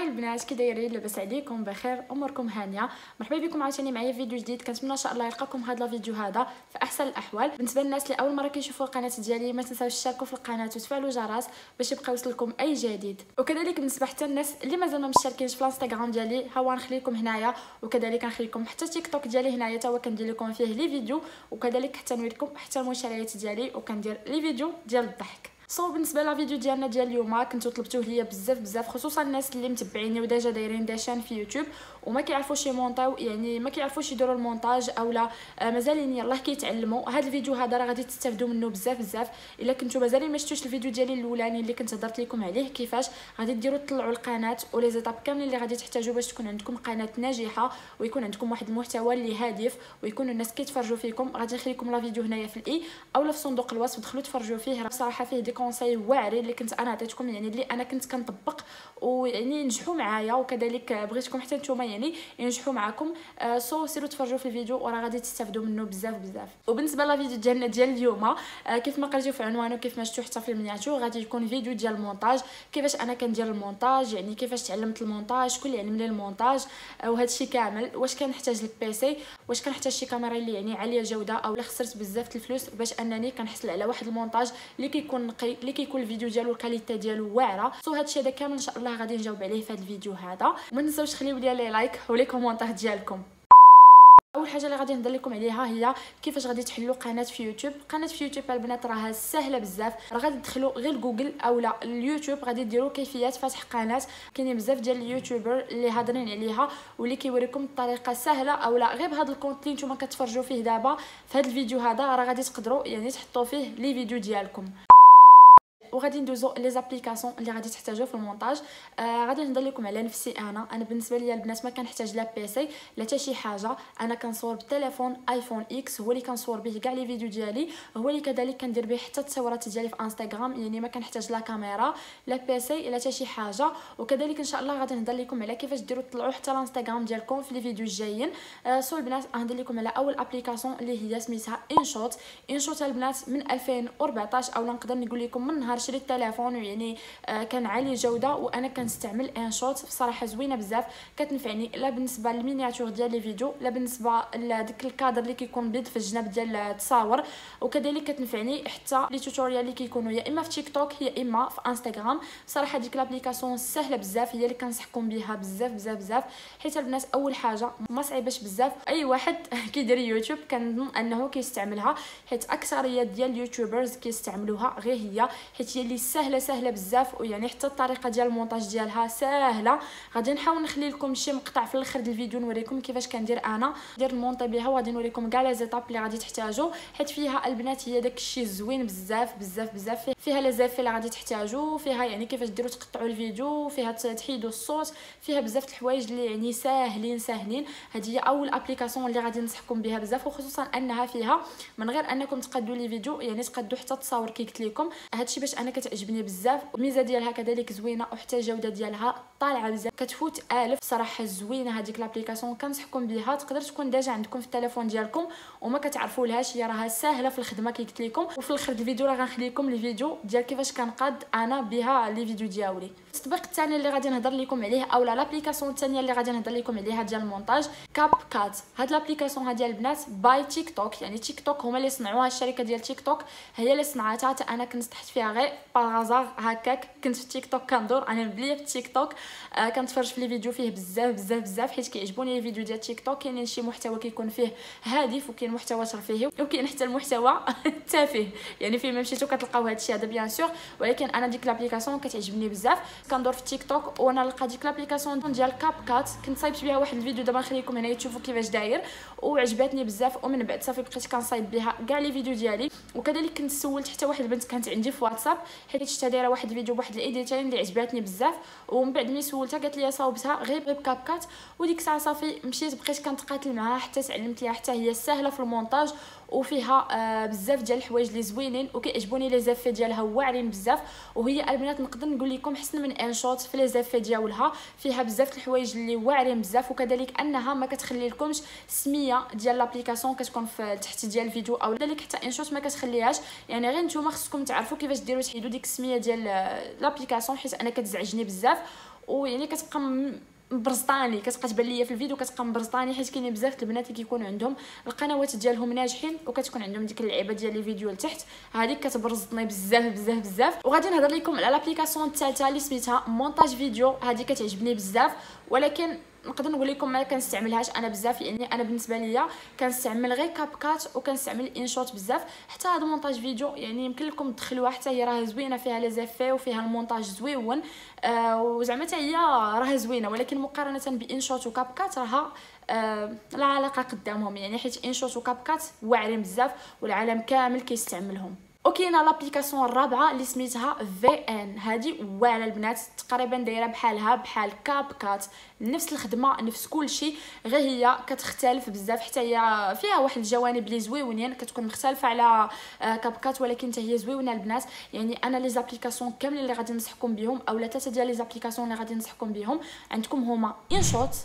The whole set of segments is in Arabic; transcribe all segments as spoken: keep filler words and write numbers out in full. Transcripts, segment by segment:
هاي البنات، كي دايرين؟ لاباس عليكم؟ بخير؟ اموركم هانيه؟ مرحبا بكم عاوتاني معايا فيديو جديد. كنتمنى ان شاء الله يلقاكم هذا الفيديو هذا في احسن الاحوال. بالنسبه للناس اللي اول مره كيشوفوا القناه ديالي، ما تنساوش تشتركوا في القناه وتفعلوا الجرس باش يبقى يوصلكم اي جديد. وكذلك بالنسبه حتى الناس اللي مازال ما مشتركينش في الانستغرام ديالي، ها هو نخليكم هنايا، وكذلك نخليكم حتى تيك توك ديالي هنايا تا هو كندير لكم فيه لي فيديو، وكذلك حتى نوريكم حتى المشاريات ديالي وكندير لي فيديو ديال الضحك. صو بالنسبه للفيديو ديالنا ديال اليوم، كنتو طلبتوه ليا بزاف بزاف، خصوصا الناس اللي متبعيني وديجا دايرين داشان في يوتيوب وما كيعرفوش يمونطاو، يعني ما كيعرفوش يديروا المونتاج اولا آه مازالين يلاه كيتعلموا. هذا الفيديو هذا راه غادي تستافدوا منه بزاف بزاف. الا كنتو مازالين ما شفتوش الفيديو ديالي الاولاني اللي كنت هضرت لكم عليه كيفاش غادي ديروا تطلعوا القناه ولي زيتاب كاملين اللي غادي تحتاجوا باش تكون عندكم قناه ناجحه ويكون عندكم واحد المحتوى اللي هادف ويكونوا الناس كيتفرجوا فيكم، غادي نخليكم لا فيديو هنايا في الاي اولا في صندوق الوصف، دخلوا تفرجوا فيه. راه بصراحه فيه دي كونساي واعرين اللي كنت انا عطيتكم، يعني اللي انا كنت كنطبق ويعني نجحوا معايا، وكذلك بغيتكم حتى نتوما يعني ينجحوا معكم. آه سو سيروا تفرجوا في الفيديو وراه غادي تستافدوا منه بزاف بزاف. وبالنسبه للفيديو ديالنا ديال اليوم، آه كيف ما قريتوا في عنوانه كيف ما شفتوا حتى في المينياتور، غادي يكون فيديو ديال المونتاج، كيفاش انا كندير المونتاج، يعني كيفاش تعلمت المونتاج، شكون اللي علم لي المونتاج، آه وهذا الشيء كامل. واش كنحتاج البيسي، واش كنحتاج شي كاميرا اللي يعني عاليه الجوده، او خسرت بزاف الفلوس باش انني كنحصل على واحد المونتاج اللي كيكون نقي، اللي كيكون الفيديو ديالو الكاليتي ديالو واعره. سو هادشي هذا كامل ان شاء الله غادي نجاوب عليه في هذا الفيديو هذا. وما تنساوش تخليو لي لايك ولي كومونتير ديالكم. اول حاجه اللي غادي نهضر لكم عليها هي كيفاش غادي تحلوا قناه في يوتيوب. قناه في يوتيوب البنات راها سهله بزاف، راه غادي تدخلوا غير جوجل اولا اليوتيوب، غادي ديروا كيفيه فتح قناه. كاينين بزاف ديال اليوتيوبر اللي هادرين عليها واللي كيوريكم الطريقه سهله، اولا غير بهذا الكونت اللي نتوما كتفرجوا فيه دابا في هذا الفيديو هذا راه غادي تقدروا يعني تحطوا فيه لي فيديو ديالكم. وغادي ندوزو لي زابليكاسيون اللي غادي تحتاجو في المونتاج. آه غادي نهضر لكم على نفسي. انا انا بالنسبه ليا البنات ما كنحتاج لا بيسي لا حتى شي حاجه، انا كنصور بالتليفون ايفون اكس، هو اللي كنصور به كاع لي فيديو ديالي، هو اللي كذلك كندير به حتى التصويرات ديالي في انستغرام، يعني ما كنحتاج لا كاميرا لا بيسي لا حتى شي حاجه. وكذلك ان شاء الله غادي نهضر لكم على كيفاش ديروا تطلعوا حتى الانستغرام ديالكم في لي فيديو الجايين. آه سو البنات غنهضر لكم على اول ابليكاسيون اللي هي سميتها انشوت. انشوت البنات من ألفين وأربعطاش، اولا نقدر نقول لكم من نهار شريت التليفون يعني آه كان عالي الجوده وانا كنستعمل انشوت. بصراحه زوينه بزاف، كتنفعني لا بالنسبه للمينياتور ديال لي فيديو لا بالنسبه لداك الكادر اللي كيكون بيض في الجناب ديال التصاور، وكذلك كتنفعني حتى لي توتوريال اللي كيكونوا يا اما في تيك توك يا اما في انستغرام. صراحه ديك لابليكاسيون سهله بزاف، هي اللي كنصحكم بها بزاف بزاف بزاف، حيت البنات اول حاجه ما صعيباش بزاف. اي واحد كيدير يوتيوب كنظن انه كيستعملها، حيت اكثريه ديال اليوتيوبرز كيستعملوها غير هي، حيت هي اللي سهله سهله بزاف، ويعني حتى الطريقه ديال المونتاج ديالها سهله. غادي نحاول نخلي لكم شي مقطع في الاخر ديال الفيديو نوريكم كيفاش كندير انا ندير المونطي بها، وغادي نوريكم كاع لي زيتاب اللي غادي تحتاجوا، حيت فيها البنات هي داك الشيء زوين بزاف بزاف بزاف. فيها لي زيفي اللي غادي تحتاجوا، فيها يعني كيفاش ديروا تقطعوا الفيديو، فيها تحيدوا الصوت، فيها بزاف الحوايج اللي يعني ساهلين ساهلين. هذه هي اول ابليكاسيون اللي غادي ننصحكم بها بزاف، وخصوصا انها فيها من غير انكم تقادوا لي فيديو يعني تقادوا حتى التصاور كي قلت لكم. هادشي باش انا كتعجبني بزاف، الميزه ديالها كذلك زوينه، وحتى الجوده ديالها طالعه بزاف، كتفوت ألف. صراحه زوينه هذيك لابليكاسيون، كنصحكم بها. تقدر تكون ديجا عندكم في التليفون ديالكم وما كتعرفوا لهاش، هي راها سهله في الخدمه كي قلت لكم. وفي الاخر الفيديو راه غنخلي لكم الفيديو ديال كيفاش كنقاد انا بها لي فيديو ديالي. التطبيق الثاني اللي غادي نهضر لكم عليه اولا لابليكاسيون الثانيه اللي غادي نهضر لكم عليها ديال المونتاج، كاب كات. هاد لابليكاسيون هادي البنات باي تيك توك، يعني تيك توك هما اللي صنعوها، الشركه ديال تيك توك هي اللي صنعتها. حتى انا كنت تحت فيها غير باغازار هكاك، كنت في تيك توك كندور، انا مبليه في تيك توك. آه كنتفرج في لي فيديو فيه بزاف بزاف بزاف، حيت كيعجبوني لي فيديو ديال تيك توك. كاينين شي محتوى كيكون فيه هادف، وكاين محتوى ترفيهي، وكاين حتى المحتوى التافه، يعني فين ما مشيتو كتلقاو هادشي هذا بيان سور. ولكن انا ديك لابليكاسيون كتعجبني بزاف، كندور في تيك توك وانا نلقى ديك لابليكاسيون ديال كاب كات. كنت صايبت بها واحد الفيديو دابا نخليكم هنا تشوفوا كيفاش داير، وعجبتني بزاف. ومن بعد صافي بقيت كنصايب بها كاع لي فيديو ديالي. وكذلك كنت سولت حتى واحد البنت كانت عندي في واتساب، حيت شتا دايره واحد الفيديو بواحد الايديتين اللي عجباتني بزاف، ومن بعد ملي سولتها قالت لي صاوبتها غير بكاب كات. وديك الساعه صافي مشيت بقيت كنتقاتل معاها حتى تعلمت ليها، حتى هي سهله في المونتاج وفيها آه بزاف ديال الحوايج اللي زوينين، وكيعجبوني لي زافي ديالها واعرين بزاف. وهي البنات نقدر نقول لكم حسن من انشوت في لي زافي ديالها، فيها بزاف الحوايج اللي واعرين بزاف. وكذلك انها ما كتخلي لكمش سميه ديال لابليكاسيون كتكون في تحت ديال الفيديو، او كذلك حتى انشوت ما كتخليهاش، يعني غير نتوما خصكم تعرفوا كيفاش ديروا تحيدوا ديك السميه ديال لابليكاسيون، حيت انا كتزعجني بزاف. ويعني كتبقى مبرزطاني، كتبقى تبان ليا في الفيديو كتبقى مبرزطاني، حيت كاينين بزاف البنات اللي كيكون عندهم القنوات ديالهم ناجحين وكتكون عندهم ديك اللعيبه ديال لي فيديو لتحت، هذيك كتبرزطني بزاف بزاف بزاف. وغادي نهضر لكم على لابليكاسيون الثالثه اللي سميتها مونتاج فيديو. هذه كتعجبني بزاف، ولكن نقدر نقول لكم ما كنستعملهاش انا بزاف، يعني انا بالنسبه ليا كنستعمل غير كاب كات وكنستعمل انشوت بزاف. حتى هذا مونتاج فيديو يعني يمكن لكم تدخلوها، حتى هي راه زوينه، فيها لي زيفي وفيها المونتاج زويون، آه وزعما حتى هي راه زوينه، ولكن مقارنه بانشوت وكاب كات راها آه لا علاقه قدامهم، يعني حيت انشوت وكاب كات واعرين بزاف والعالم كامل كيستعملهم. وكاينه لابليكاسيون الرابعه اللي سميتها في ان. هذه واعره البنات، تقريبا دايره بحالها بحال كاب كات، نفس الخدمه نفس كل شيء، غير هي كتختلف بزاف، حتى هي فيها واحد الجوانب اللي زويونين، كتكون مختلفه على كاب كات ولكن حتى هي زويونه البنات. يعني انا لي زابليكاسيون كاملين اللي غادي ننصحكم بهم، اولا ثلاثه ديال لي زابليكاسيون اللي غادي ننصحكم بهم عندكم هما انشوت،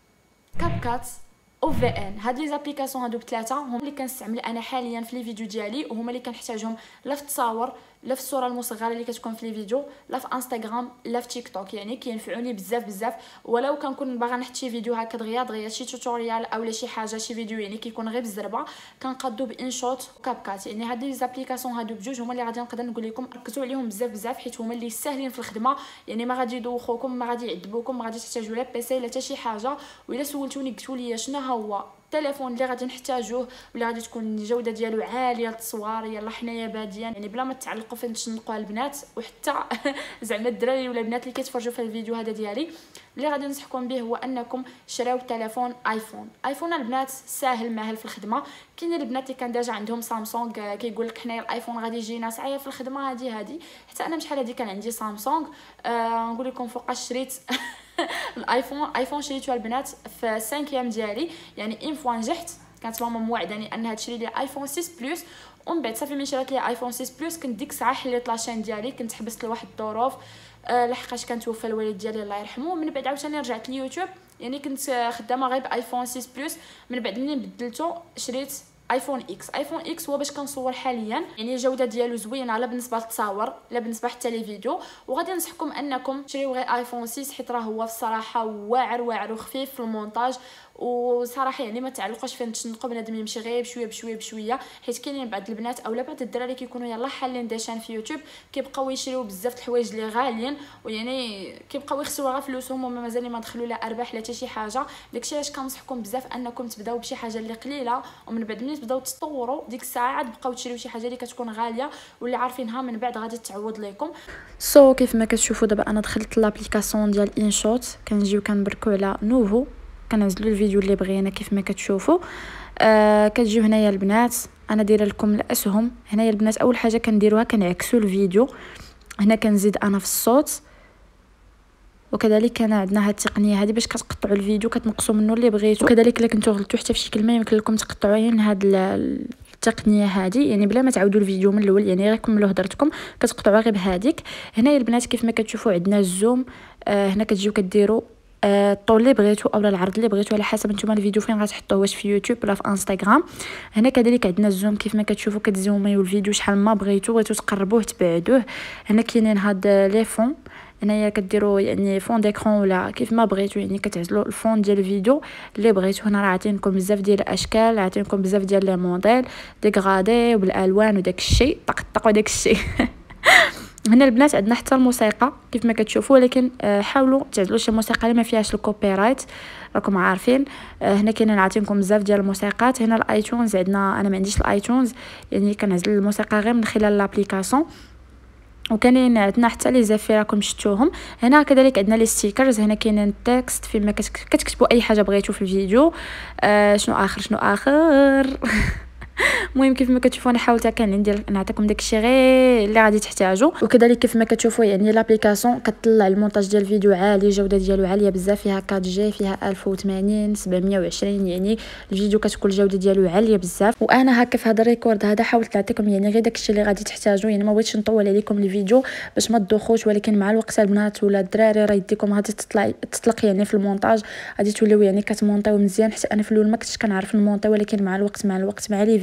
كاب كات او في ان. هاد لي زابليكاسيون هادو بثلاثه هما اللي كنستعمل انا حاليا في لي فيديو ديالي، وهما اللي كنحتاجهم لا في التصاور لا في الصوره المصغره اللي كتكون في لي فيديو، لا في انستغرام لا في تيك توك، يعني كينفعوني بزاف بزاف. ولو كنكون باغا نحط شي فيديو هكا دغيا دغيا شي توتوريال اولا شي حاجه شي فيديو يعني كيكون غير بالزربه، كنقادو بانشوت وكاب كات. يعني هاد لي زابليكاسيون هادو بجوج هما اللي غادي نقدر نقول لكم ركزوا عليهم بزاف بزاف، حيت هما اللي ساهلين في الخدمه، يعني ما غادي يدوخوكم ما غادي يعذبوكم، ما غادي تحتاجوا لا بيسي لا حتى شي حاجه. وإلا سولتوني قلتوا لي شنو هو التليفون اللي غادي نحتاجوه ولا غادي تكون الجوده ديالو عاليه للتصوير، يلا حنايا باديا يعني بلا ما تعلقوا فين تشنقوا البنات وحتى زعما الدراري ولا البنات اللي كيتفرجوا في الفيديو هذا ديالي، اللي غادي ننصحكم به هو انكم شراو تليفون ايفون. ايفون البنات ساهل ماهل في الخدمه. كاينين البنات اللي كان ديجا عندهم سامسونج كيقول لك حنايا الايفون غادي يجينا صعيب في الخدمه، هذه هذه حتى انا بشحال هذه كان عندي سامسونج. آه نقول لكم فوقاش شريت الايفون ايفون شريته البنات في السانكيام ديالي، يعني ان فوا نجحت كانت ماما موعداني انها تشري لي ايفون ستة بلس، ومن بعد صافي من شرات لي ايفون ستة بلس كنت ديك الساعه حليت لاشين ديالي، كنت حبست لواحد الظروف أه لحقاش كان توفى الوالد ديالي الله يرحمه. من بعد عاوتاني رجعت لليوتيوب، يعني كنت خدامه غير بايفون ستة بلس، من بعد منين بدلته شريت ايفون اكس. ايفون اكس هو باش كنصور حاليا، يعني الجوده ديالو زوينه لا بالنسبه للتصاور لا بالنسبه حتى لي فيديو. وغادي ننصحكم انكم تشريو غير ايفون ستة، حيت راه هو في الصراحه واعر واعر وخفيف في المونتاج، وصراحه يعني ما تعلقوش فين تشنقوا بنادم يمشي غير بشويه بشويه بشويه، حيت كاينين بعض البنات اولا بعض الدراري كيكونوا يلاه حالين ديشان في يوتيوب كيبقاو يشريو بزاف د الحوايج اللي غاليين، ويعني كيبقاو يخسروا غير فلوسهم وما مازال ما دخلوا لا ارباح لا حتى شي حاجه. داكشي علاش كنصحكم بزاف انكم تبداو بشي حاجه اللي قليله، ومن بعد ملي تبداو تطوروا ديك الساعه عاد بقاو تشريو شي حاجه اللي كتكون غاليه واللي عارفينها من بعد غادي تعوض لكم. سو so, كيف ما كتشوفوا دابا انا دخلت لابليكاسيون ديال انشوت، كنجيو كنبركو على نوفو، كنعزلوا الفيديو اللي بغينا كيف ما كتشوفوا. آه كتجيو هنايا البنات، انا دايره لكم الاسهم هنايا البنات. اول حاجه كنديروها كنعكسوا الفيديو، هنا كنزيد انا في الصوت، وكذلك كان عندنا هاد التقنيه هذه باش كتقطعوا الفيديو كتنقصوا منه اللي بغيتو. وكذلك الا كنتو غلطتوا حتى في شي كلمه يمكن لكم تقطعوا هاد التقنيه هذه، يعني بلا ما تعاودوا الفيديو من الاول، يعني غير كملوا هضرتكم كتقطعوها غير بهذيك. هنايا البنات كيف ما كتشوفوا عندنا الزوم، آه هنا كتجيو كديروا الطول اللي بغيتو اولا العرض اللي بغيتو على حسب نتوما الفيديو فين غتحطوه، واش في يوتيوب ولا في انستغرام. هنا كذلك عندنا الزوم كيف ما كتشوفوا كتزوميو الفيديو شحال ما بغيتو، بغيتو تقربوه تبعدوه. هنا كاينين هاد لي فون، هنايا كديروا يعني فون ديكرون ولا كيف ما بغيتو، يعني كتعزلوا الفون ديال الفيديو اللي بغيتو. هنا راه عاطينكم بزاف ديال الاشكال، عاطينكم بزاف ديال لي موديل ديغرادي وبالالوان وداك الشيء طق وداك الشيء. هنا البنات عندنا حتى الموسيقى كيف ما كتشوفوا، ولكن حاولوا تعزلوا شي موسيقى اللي ما فيهاش الكوبي رايت راكم عارفين. هنا كاينين عاطينكم بزاف ديال الموسيقات. هنا الايتونز عندنا، انا ما عنديش الايتونز يعني كنعزل الموسيقى غير من خلال لابليكاسيون. وكاينين عندنا حتى لي زافي راكم شفتوهم. هنا كذلك عندنا لي ستيكرز، هنا كاينين التكست فين ما كتكتبوا اي حاجه بغيتو في الفيديو. آه شنو اخر شنو اخر المهم كيف ما كتشوفوا انا حاولت كان ندير نعطيكم داكشي غير اللي غادي تحتاجوا. وكذلك كيف ما كتشوفوا يعني لابليكاسيون كتطلع المونتاج ديال الفيديو عالي، الجوده ديالو عاليه بزاف، فيها أربعة جي فيها ألف وثمانين سبعمية وعشرين، يعني الفيديو كتكون الجوده ديالو عاليه بزاف. وانا هكا في هذا الريكورد هذا حاولت نعطيكم يعني غير داكشي اللي غادي تحتاجوا، يعني ما بغيتش نطول عليكم الفيديو باش ما تدوخوش، ولكن مع الوقت البنات ولا الدراري راه يديكم غادي تطلع تطلق يعني في المونتاج، غادي توليو يعني كتمونطيو مزيان. حتى انا في الاول ما كنتش كنعرف نمونطي، ولكن مع الوقت مع الوقت مع لي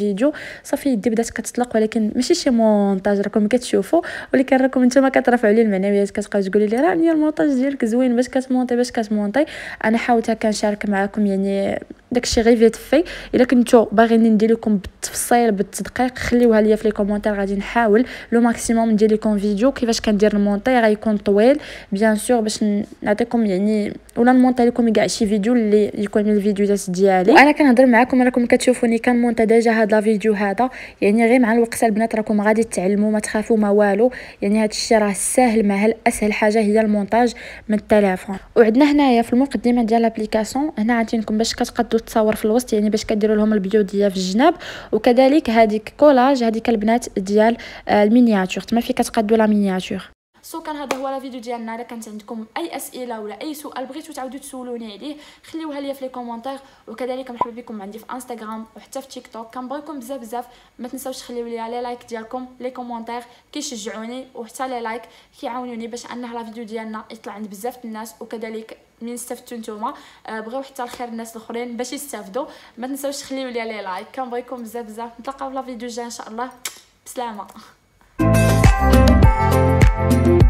فيديو صافي يدي بدات كتطلق، ولكن ماشي شي مونتاج راكم كتشوفوا، ولكن راكم نتوما كترفعوا لي المعنويات، كتبقاو تقولوا لي راني المونتاج ديالك زوين باش كتمونطي باش كتمونطي. انا حاولت كنشارك معكم يعني داكشي غير فيت في. الا كنتو باغيين ندير لكم بالتفصيل بالتدقيق خليوها ليا في لي كومونتير، غادي نحاول لو ماكسيموم ندير لكم فيديو كيفاش كندير المونطي. غيكون طويل بيان سور باش نعطيكم يعني ولا نمونطي لكم كاع شي فيديو اللي يكون من الفيديوهات ديالي. وانا كنهضر معكم راكم كتشوفوني كنمونطي ديجا هذا لا فيديو هذا، يعني غير مع الوقت البنات راكم غادي تعلموا، ما تخافوا ما والو. يعني هذا الشيء راه ساهل، مع اسهل حاجه هي المونتاج من التليفون. وعندنا هنايا في المقدمه ديال لابليكاسيون هنا عطينكم باش كتقدروا تصور في الوسط، يعني باش كديروا لهم البيو ديال في الجناب، وكذلك هذيك كولاج هذيك البنات ديال المينياتور تما في كتقادوا لا مينياتور. سو كان هذا هو الفيديو ديالنا. الا كانت عندكم اي اسئله ولا اي سؤال بغيتو تعاودوا تسولوني عليه خليوها ليا في لي كومونتير، وكذلك مرحبا بكم عندي في انستغرام وحتى في تيك توك. كنبغيكم بزاف بزاف، ما تنساوش تخليو ليا لي لايك ديالكم، لي كومونتير كيشجعوني، وحتى لي لايك كيعاونوني باش انه لا فيديو ديالنا يطلع عند بزاف الناس، وكذلك من استفدتوا نتوما بغيو حتى الخير الناس الاخرين باش يستافدوا. ما تنساوش تخليو ليا لي لايك. كنبغيكم بزاف بزاف، نتلاقاو في لا فيديو الجاي ان شاء الله. بسلامه.